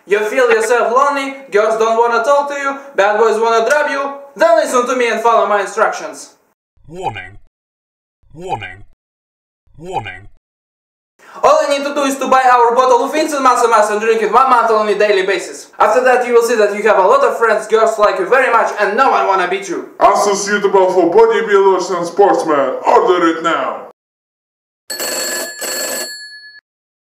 You feel yourself lonely, girls don't wanna talk to you, bad boys wanna drop you, then listen to me and follow my instructions. Warning. Warning. Warning. All you need to do is to buy our bottle of instant muscle mass and drink it 1 month on a daily basis. After that you will see that you have a lot of friends, girls like you very much and no one wanna beat you. Also suitable for bodybuilders and sportsmen. Order it now.